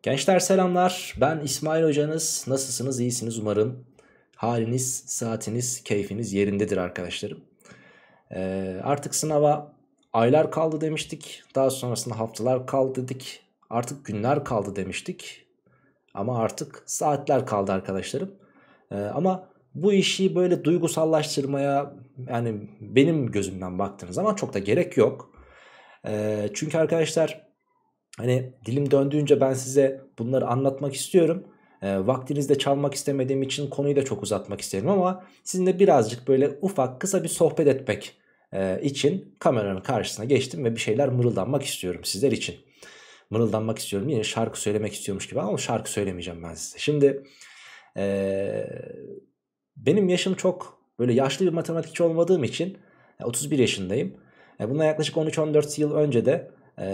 Gençler selamlar. Ben İsmail hocanız. Nasılsınız? İyisiniz umarım. Haliniz, saatiniz, keyfiniz yerindedir arkadaşlarım. Artık sınava aylar kaldı demiştik. Daha sonrasında haftalar kaldı dedik. Artık günler kaldı demiştik. Ama artık saatler kaldı arkadaşlarım. Ama bu işi böyle duygusallaştırmaya yani benim gözümden baktığınız zaman çok da gerek yok. Çünkü arkadaşlar hani dilim döndüğünce ben size bunları anlatmak istiyorum. Vaktinizi de çalmak istemediğim için konuyu da çok uzatmak isterim ama sizinle birazcık böyle ufak kısa bir sohbet etmek için kameranın karşısına geçtim ve bir şeyler mırıldanmak istiyorum sizler için. Mırıldanmak istiyorum, yine şarkı söylemek istiyormuş gibi ama şarkı söylemeyeceğim ben size. Şimdi e, benim yaşım çok böyle yaşlı bir matematikçi olmadığım için 31 yaşındayım. Bundan yaklaşık 13-14 yıl önce de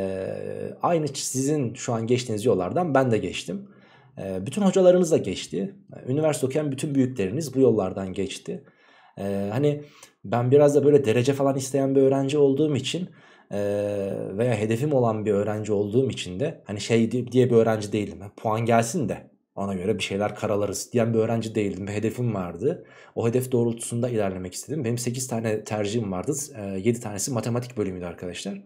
aynı sizin şu an geçtiğiniz yollardan ben de geçtim. Bütün hocalarınız da geçti. Üniversite okuyan bütün büyükleriniz bu yollardan geçti. Hani ben biraz da böyle derece falan isteyen bir öğrenci olduğum için veya hedefim olan bir öğrenci olduğum için de hani şey diye bir öğrenci değildim. Puan gelsin de ona göre bir şeyler karalarız diyen bir öğrenci değildim. Bir hedefim vardı. O hedef doğrultusunda ilerlemek istedim. Benim 8 tane tercihim vardı. 7 tanesi matematik bölümüydü arkadaşlar.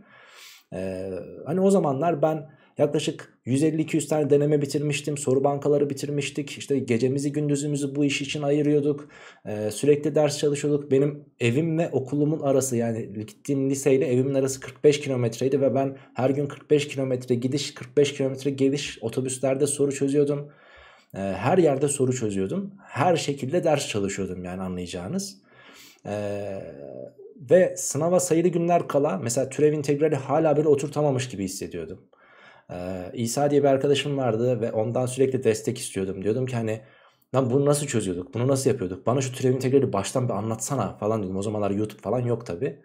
Hani o zamanlar ben yaklaşık 150-200 tane deneme bitirmiştim. Soru bankaları bitirmiştik. İşte gecemizi gündüzümüzü bu iş için ayırıyorduk. Sürekli ders çalışıyorduk. Benim evimle okulumun arası, yani gittiğim liseyle evimin arası 45 kilometreydi ve ben her gün 45 kilometre gidiş 45 kilometre geliş otobüslerde soru çözüyordum. Her yerde soru çözüyordum. Her şekilde ders çalışıyordum, yani anlayacağınız. Ee, Ve sınava sayılı günler kala mesela türev integrali hala böyle oturtamamış gibi hissediyordum. İsa diye bir arkadaşım vardı ve ondan sürekli destek istiyordum. Diyordum ki hani lan bunu nasıl çözüyorduk? Bunu nasıl yapıyorduk? Bana şu türev integrali baştan bir anlatsana falan dedim. O zamanlar YouTube falan yok tabi.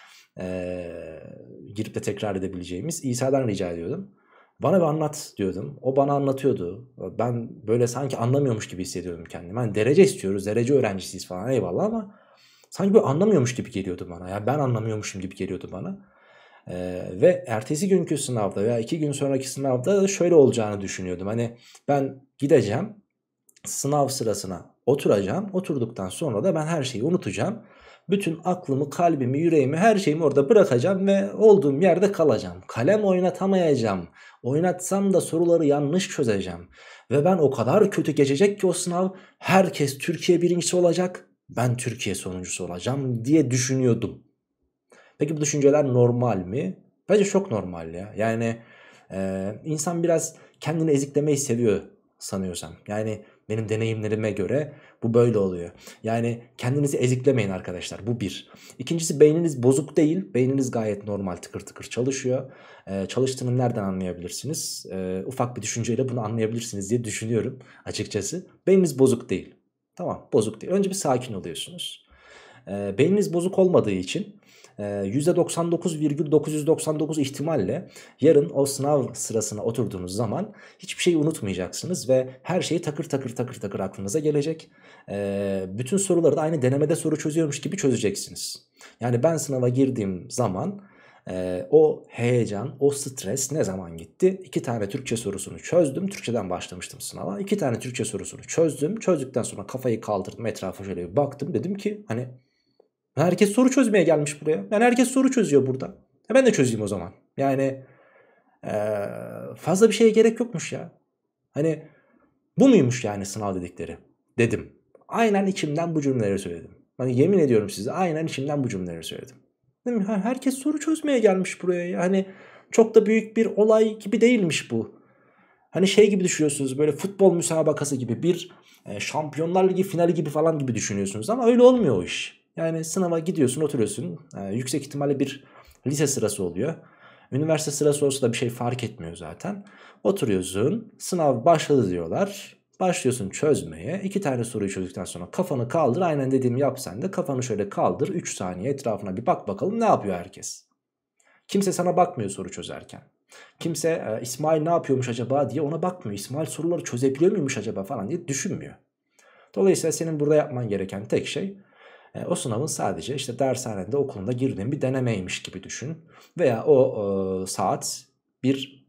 Girip de tekrar edebileceğimiz. İsa'dan rica ediyordum. Bana bir anlat diyordum. O bana anlatıyordu. Ben böyle sanki anlamıyormuş gibi hissediyordum kendimi. Hani derece istiyoruz, derece öğrencisiyiz falan, eyvallah, ama sanki böyle anlamıyormuş gibi geliyordu bana. Yani ben anlamıyormuşum gibi geliyordu bana. Ve ertesi günkü sınavda veya 2 gün sonraki sınavda da şöyle olacağını düşünüyordum. Hani ben gideceğim, sınav sırasına oturacağım. Oturduktan sonra da ben her şeyi unutacağım. Bütün aklımı, kalbimi, yüreğimi, her şeyimi orada bırakacağım ve olduğum yerde kalacağım. Kalem oynatamayacağım. Oynatsam da soruları yanlış çözeceğim. Ve ben o kadar kötü geçecek ki o sınav, herkes Türkiye birincisi olacak, ben Türkiye sonuncusu olacağım diye düşünüyordum. Peki bu düşünceler normal mi? Bence çok normal ya. Yani insan biraz kendini eziklemeyi seviyor sanıyorsam. Yani benim deneyimlerime göre bu böyle oluyor. Yani kendinizi eziklemeyin arkadaşlar. Bu bir. İkincisi, beyniniz bozuk değil. Beyniniz gayet normal, tıkır tıkır çalışıyor. Çalıştığını nereden anlayabilirsiniz? Ufak bir düşünceyle bunu anlayabilirsiniz diye düşünüyorum açıkçası. Beyniniz bozuk değil. Tamam, bozuk değil. Önce bir sakin oluyorsunuz. Beyniniz bozuk olmadığı için %99,999 ihtimalle yarın o sınav sırasına oturduğunuz zaman hiçbir şeyi unutmayacaksınız ve her şey takır takır takır takır aklınıza gelecek. Bütün soruları da aynı denemede soru çözüyormuş gibi çözeceksiniz. Yani ben sınava girdiğim zaman o heyecan, o stres ne zaman gitti? 2 tane Türkçe sorusunu çözdüm. Türkçeden başlamıştım sınava. 2 tane Türkçe sorusunu çözdüm. Çözdükten sonra kafayı kaldırdım, etrafa şöyle bir baktım. Dedim ki hani herkes soru çözmeye gelmiş buraya. Yani herkes soru çözüyor burada. Ben de çözeyim o zaman. Yani fazla bir şeye gerek yokmuş ya. Hani bu muymuş yani sınav dedikleri? Dedim. Aynen içimden bu cümleleri söyledim. Hani yemin ediyorum size, aynen içimden bu cümleleri söyledim. Değil mi? Herkes soru çözmeye gelmiş buraya. Yani çok da büyük bir olay gibi değilmiş bu. Hani şey gibi düşünüyorsunuz, böyle futbol müsabakası gibi, bir Şampiyonlar Ligi finali gibi falan gibi düşünüyorsunuz ama öyle olmuyor o iş. Yani sınava gidiyorsun, oturuyorsun. Yüksek ihtimalle bir lise sırası oluyor. Üniversite sırası olsa da bir şey fark etmiyor zaten. Oturuyorsun, sınav başladı diyorlar. Başlıyorsun çözmeye. 2 tane soruyu çözdükten sonra kafanı kaldır. Aynen dediğimi yap sen de. Kafanı şöyle kaldır. 3 saniye etrafına bir bak bakalım ne yapıyor herkes. Kimse sana bakmıyor soru çözerken. Kimse İsmail ne yapıyormuş acaba diye ona bakmıyor. İsmail soruları çözebiliyor muymuş acaba falan diye düşünmüyor. Dolayısıyla senin burada yapman gereken tek şey o sınavın sadece işte dershanede, okulunda girdiğin bir denemeymiş gibi düşün. Veya o saat bir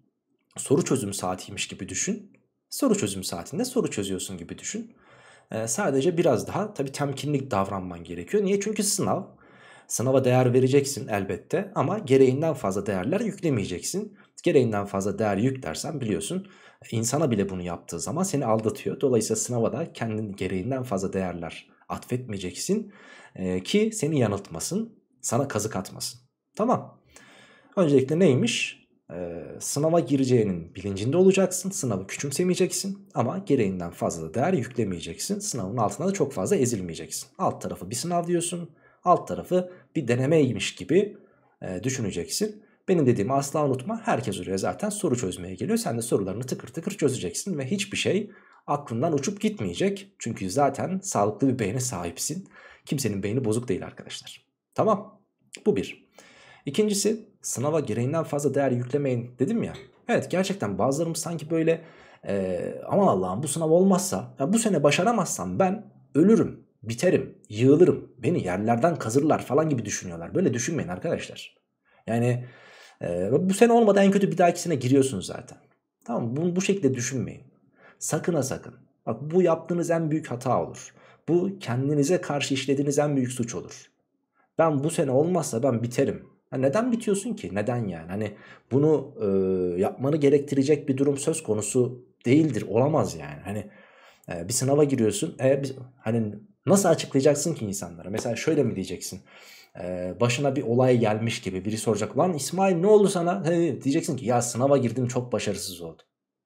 soru çözüm saatiymiş gibi düşün. Soru çözüm saatinde soru çözüyorsun gibi düşün. Sadece biraz daha tabii temkinli davranman gerekiyor. Niye? Çünkü sınav. Sınava değer vereceksin elbette ama gereğinden fazla değerler yüklemeyeceksin. Gereğinden fazla değer yüklersen biliyorsun insana bile bunu yaptığı zaman seni aldatıyor. Dolayısıyla sınava da kendin gereğinden fazla değerler atfetmeyeceksin ki seni yanıltmasın, sana kazık atmasın. Tamam. Öncelikle neymiş? Sınava gireceğinin bilincinde olacaksın. Sınavı küçümsemeyeceksin ama gereğinden fazla da değer yüklemeyeceksin. Sınavın altına da çok fazla ezilmeyeceksin. Alt tarafı bir sınav diyorsun. Alt tarafı bir denemeymiş gibi düşüneceksin. Benim dediğimi asla unutma. Herkes oraya zaten soru çözmeye geliyor. Sen de sorularını tıkır tıkır çözeceksin ve hiçbir şey aklından uçup gitmeyecek. Çünkü zaten sağlıklı bir beyne sahipsin. Kimsenin beyni bozuk değil arkadaşlar. Tamam. Bu bir. İkincisi, sınava gereğinden fazla değer yüklemeyin dedim ya. Evet, gerçekten bazılarımız sanki böyle aman Allah'ım bu sınav olmazsa, ya bu sene başaramazsam ben ölürüm, biterim, yığılırım, beni yerlerden kazırlar falan gibi düşünüyorlar. Böyle düşünmeyin arkadaşlar. Yani bu sene olmadı, en kötü bir dahaki sene giriyorsunuz zaten. Tamam mı? Bu şekilde düşünmeyin. Sakın ha sakın. Bak, bu yaptığınız en büyük hata olur. Bu kendinize karşı işlediğiniz en büyük suç olur. Ben bu sene olmazsa ben biterim. Ha, neden bitiyorsun ki? Neden yani? Hani bunu yapmanı gerektirecek bir durum söz konusu değildir. Olamaz yani. Hani bir sınava giriyorsun. Hani nasıl açıklayacaksın ki insanlara? Mesela şöyle mi diyeceksin? Başına bir olay gelmiş gibi biri soracak. Lan İsmail ne oldu sana? Diyeceksin ki ya sınava girdim çok başarısız oldum.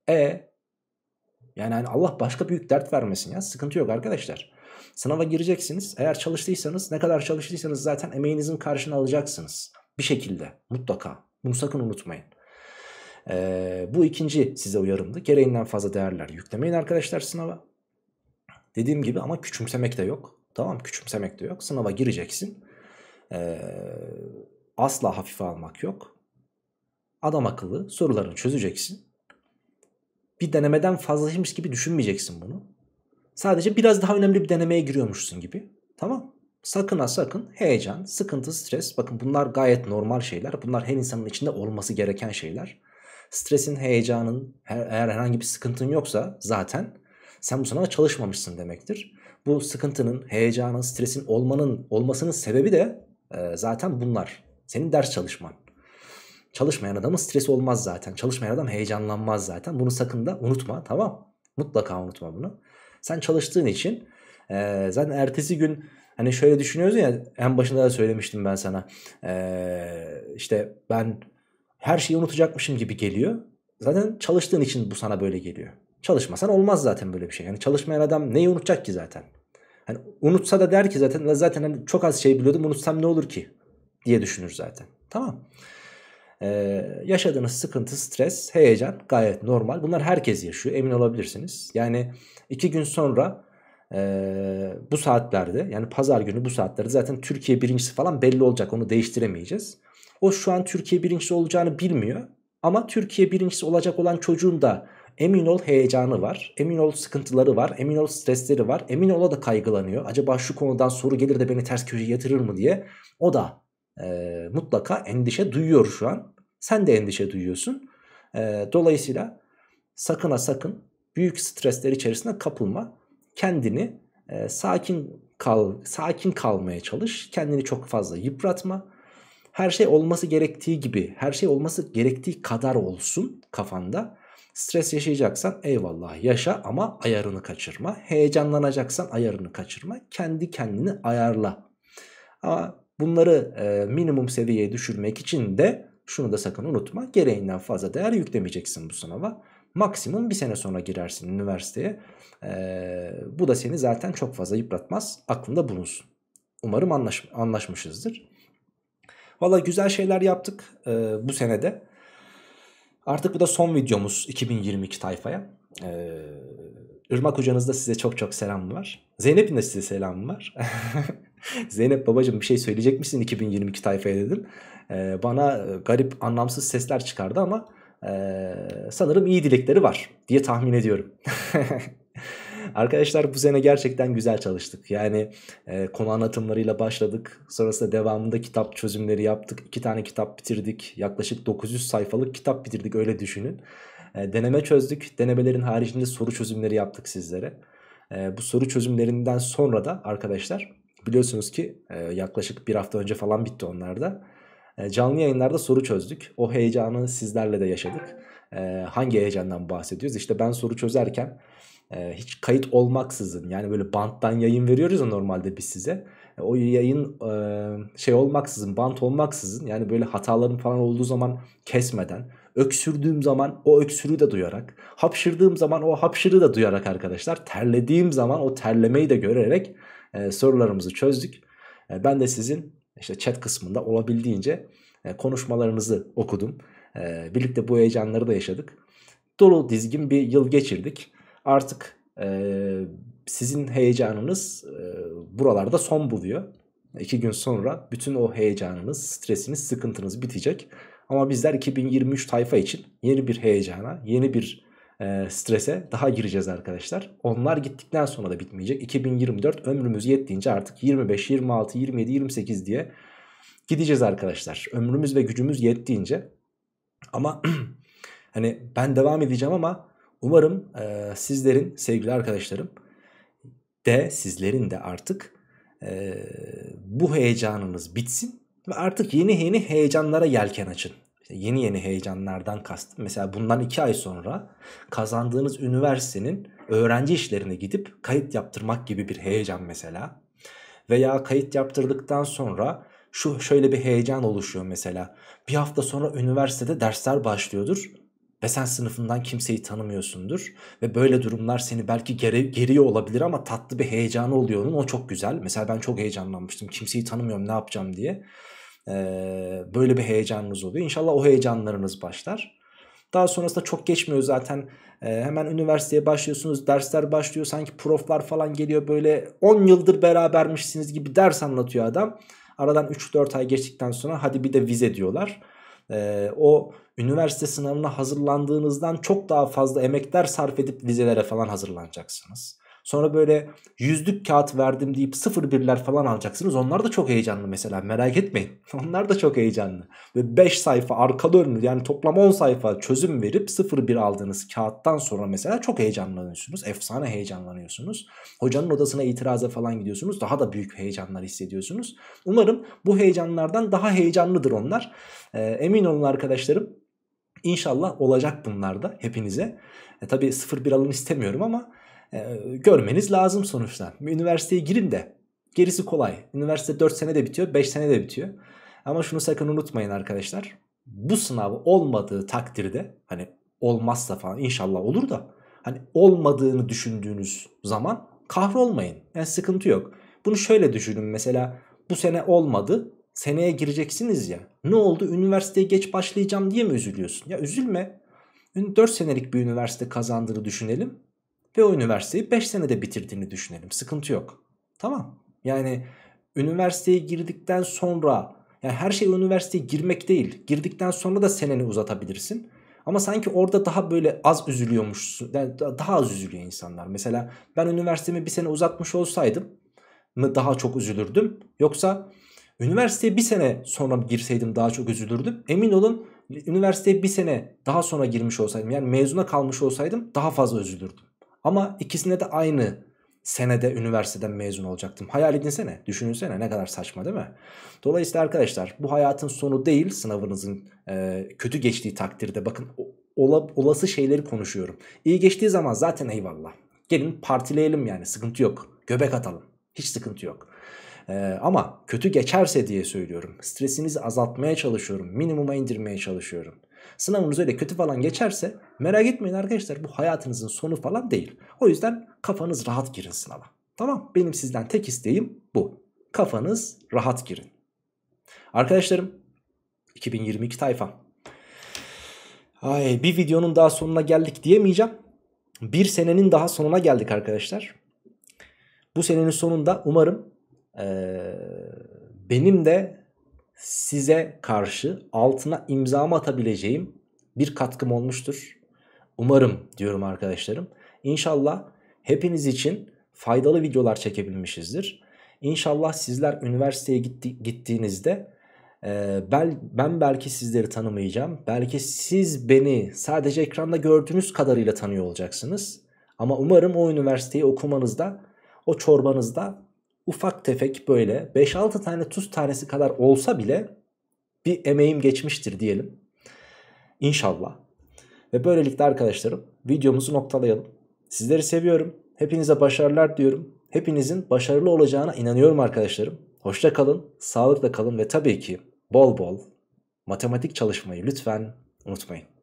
Yani hani Allah başka büyük dert vermesin ya. Sıkıntı yok arkadaşlar. Sınava gireceksiniz. Eğer çalıştıysanız, ne kadar çalıştıysanız zaten emeğinizin karşılığını alacaksınız. Bir şekilde mutlaka. Bunu sakın unutmayın. Bu ikinci size uyarımdı. Gereğinden fazla değerler yüklemeyin arkadaşlar sınava. Dediğim gibi ama küçümsemek de yok. Tamam, küçümsemek de yok. Sınava gireceksin. Asla hafife almak yok. Adam akıllı sorularını çözeceksin. Bir denemeden fazlaymış gibi düşünmeyeceksin bunu. Sadece biraz daha önemli bir denemeye giriyormuşsun gibi. Tamam. Sakın ha sakın heyecan, sıkıntı, stres. Bakın bunlar gayet normal şeyler. Bunlar her insanın içinde olması gereken şeyler. Stresin, heyecanın, eğer herhangi bir sıkıntın yoksa zaten sen bu sınava çalışmamışsın demektir. Bu sıkıntının, heyecanın, stresin olmasının sebebi de zaten bunlar. Senin ders çalışman. Çalışmayan adamın stresi olmaz zaten. Çalışmayan adam heyecanlanmaz zaten. Bunu sakın da unutma, tamam. Mutlaka unutma bunu. Sen çalıştığın için zaten ertesi gün hani şöyle düşünüyoruz ya, en başında da söylemiştim ben sana. İşte ben her şeyi unutacakmışım gibi geliyor. Zaten çalıştığın için bu sana böyle geliyor. Çalışmasan olmaz zaten böyle bir şey. Yani çalışmayan adam neyi unutacak ki zaten? Hani unutsa da der ki zaten hani çok az şey biliyordum, unutsam ne olur ki diye düşünür zaten. Tamam. Yaşadığınız sıkıntı, stres, heyecan gayet normal. Bunlar herkes yaşıyor, emin olabilirsiniz. Yani 2 gün sonra bu saatlerde, yani pazar günü bu saatlerde zaten Türkiye birincisi falan belli olacak. Onu değiştiremeyeceğiz. O şu an Türkiye birincisi olacağını bilmiyor. Ama Türkiye birincisi olacak olan çocuğun da emin ol heyecanı var. Emin ol sıkıntıları var. Emin ol stresleri var. Emin ol o da kaygılanıyor. Acaba şu konudan soru gelir de beni ters köşeye yatırır mı diye. O da mutlaka endişe duyuyor şu an. Sen de endişe duyuyorsun. Dolayısıyla sakın ha sakın büyük stresler içerisine kapılma. Kendini sakin kalmaya çalış. Kendini çok fazla yıpratma. Her şey olması gerektiği gibi, her şey olması gerektiği kadar olsun kafanda. Stres yaşayacaksan eyvallah yaşa ama ayarını kaçırma. Heyecanlanacaksan ayarını kaçırma. Kendi kendini ayarla. Ama bunları minimum seviyeye düşürmek için de şunu da sakın unutma. Gereğinden fazla değer yüklemeyeceksin bu sınava. Maksimum bir sene sonra girersin üniversiteye. Bu da seni zaten çok fazla yıpratmaz. Aklında bulunsun. Umarım anlaşmışızdır. Valla güzel şeyler yaptık bu senede. Artık bu da son videomuz 2022 tayfaya. Irmak hocanız da size çok çok selam var. Zeynep'in de size selam var. Zeynep babacığım bir şey söyleyecek misin 2022 tayfaya dedim. Bana garip anlamsız sesler çıkardı ama sanırım iyi dilekleri var diye tahmin ediyorum. Arkadaşlar bu sene gerçekten güzel çalıştık. Yani konu anlatımlarıyla başladık. Sonrasında devamında kitap çözümleri yaptık. 2 tane kitap bitirdik. Yaklaşık 900 sayfalık kitap bitirdik, öyle düşünün. Deneme çözdük. Denemelerin haricinde soru çözümleri yaptık sizlere. Bu soru çözümlerinden sonra da arkadaşlar biliyorsunuz ki yaklaşık bir hafta önce falan bitti onlar da. Canlı yayınlarda soru çözdük. O heyecanı sizlerle de yaşadık. Hangi heyecandan bahsediyoruz? İşte ben soru çözerken hiç kayıt olmaksızın, yani böyle banttan yayın veriyoruz ya normalde biz size. O yayın şey olmaksızın, bant olmaksızın, yani böyle hataların falan olduğu zaman kesmeden, öksürdüğüm zaman o öksürüğü de duyarak, hapşırdığım zaman o hapşırığı da duyarak arkadaşlar, terlediğim zaman o terlemeyi de görerek sorularımızı çözdük. Ben de sizin işte chat kısmında olabildiğince konuşmalarınızı okudum. Birlikte bu heyecanları da yaşadık. Dolu dizgin bir yıl geçirdik. Artık sizin heyecanınız buralarda son buluyor. 2 gün sonra bütün o heyecanınız, stresiniz, sıkıntınız bitecek. Ama bizler 2023 tayfa için yeni bir heyecana, yeni bir strese daha gireceğiz arkadaşlar. Onlar gittikten sonra da bitmeyecek. 2024 ömrümüz yettiğince artık 25, 26, 27, 28 diye gideceğiz arkadaşlar. Ömrümüz ve gücümüz yettiğince. Ama hani ben devam edeceğim ama umarım sizlerin, sevgili arkadaşlarım, sizlerin de artık bu heyecanınız bitsin ve artık yeni yeni heyecanlara yelken açın. İşte yeni heyecanlardan kastım. Mesela bundan 2 ay sonra kazandığınız üniversitenin öğrenci işlerine gidip kayıt yaptırmak gibi bir heyecan mesela. Veya kayıt yaptırdıktan sonra şöyle bir heyecan oluşuyor mesela. Bir hafta sonra üniversitede dersler başlıyordur ve sen sınıfından kimseyi tanımıyorsundur. Ve böyle durumlar seni belki geriyor olabilir ama tatlı bir heyecanı oluyor onun. O çok güzel. Mesela ben çok heyecanlanmıştım. Kimseyi tanımıyorum, ne yapacağım diye. Böyle bir heyecanınız oluyor. İnşallah o heyecanlarınız başlar. Daha sonrasında çok geçmiyor zaten. Hemen üniversiteye başlıyorsunuz. Dersler başlıyor. Sanki proflar falan geliyor. Böyle 10 yıldır berabermişsiniz gibi ders anlatıyor adam. Aradan 3-4 ay geçtikten sonra hadi bir de vize diyorlar. O üniversite sınavına hazırlandığınızdan çok daha fazla emekler sarf edip vizelere falan hazırlanacaksınız. Sonra böyle 100'lük kağıt verdim deyip 0,1'ler falan alacaksınız. Onlar da çok heyecanlı mesela, merak etmeyin. Onlar da çok heyecanlı. Ve 5 sayfa arka önlü, yani toplam 10 sayfa çözüm verip 0,1 aldığınız kağıttan sonra mesela çok heyecanlanıyorsunuz. Efsane heyecanlanıyorsunuz. Hocanın odasına itiraza falan gidiyorsunuz. Daha da büyük heyecanlar hissediyorsunuz. Umarım bu heyecanlardan daha heyecanlıdır onlar. Emin olun arkadaşlarım. İnşallah olacak bunlar da hepinize. Tabii 0,1 alın istemiyorum ama görmeniz lazım sonuçta. Üniversiteye girin de gerisi kolay. Üniversite 4 senede bitiyor, 5 senede bitiyor. Ama şunu sakın unutmayın arkadaşlar. Bu sınav olmadığı takdirde, hani olmazsa falan, inşallah olur da, hani olmadığını düşündüğünüz zaman kahrolmayın. Yani sıkıntı yok. Bunu şöyle düşünün mesela, bu sene olmadı. Seneye gireceksiniz ya. Ne oldu? Üniversiteye geç başlayacağım diye mi üzülüyorsun? Ya üzülme. 4 senelik bir üniversite kazandığını düşünelim. Ve o üniversiteyi 5 senede bitirdiğini düşünelim. Sıkıntı yok. Tamam. Yani üniversiteye girdikten sonra, yani her şey üniversiteye girmek değil. Girdikten sonra da seneni uzatabilirsin. Ama sanki orada daha böyle az üzülüyormuşsun. Yani daha az üzülüyor insanlar. Mesela ben üniversitemi bir sene uzatmış olsaydım mı daha çok üzülürdüm? Yoksa üniversiteye bir sene sonra girseydim daha çok üzülürdüm. Emin olun, üniversiteye bir sene daha sonra girmiş olsaydım, yani mezuna kalmış olsaydım daha fazla üzülürdüm. Ama ikisine de aynı senede üniversiteden mezun olacaktım. Hayal edinsene, düşünsene, ne kadar saçma değil mi? Dolayısıyla arkadaşlar, bu hayatın sonu değil. Sınavınızın kötü geçtiği takdirde, bakın olası şeyleri konuşuyorum. İyi geçtiği zaman zaten eyvallah. Gelin partileyelim, yani sıkıntı yok. Göbek atalım. Hiç sıkıntı yok. Ama kötü geçerse diye söylüyorum. Stresinizi azaltmaya çalışıyorum. Minimuma indirmeye çalışıyorum. Sınavınız öyle kötü falan geçerse merak etmeyin arkadaşlar. Bu hayatınızın sonu falan değil. O yüzden kafanız rahat girin sınava. Tamam, benim sizden tek isteğim bu. Kafanız rahat girin. Arkadaşlarım, 2022 tayfa. Bir videonun daha sonuna geldik diyemeyeceğim. Bir senenin daha sonuna geldik arkadaşlar. Bu senenin sonunda umarım benim de size karşı altına imzamı atabileceğim bir katkım olmuştur. Umarım diyorum arkadaşlarım. İnşallah hepiniz için faydalı videolar çekebilmişizdir. İnşallah sizler üniversiteye gittiğinizde Ben belki sizleri tanımayacağım. Belki siz beni sadece ekranda gördüğünüz kadarıyla tanıyor olacaksınız. Ama umarım o üniversiteyi okumanızda, o çorbanızda ufak tefek böyle 5-6 tane tuz tanesi kadar olsa bile bir emeğim geçmiştir diyelim. İnşallah. Ve böylelikle arkadaşlarım videomuzu noktalayalım. Sizleri seviyorum. Hepinize başarılar diyorum. Hepinizin başarılı olacağına inanıyorum arkadaşlarım. Hoşça kalın, sağlıkla kalın ve tabii ki bol bol matematik çalışmayı lütfen unutmayın.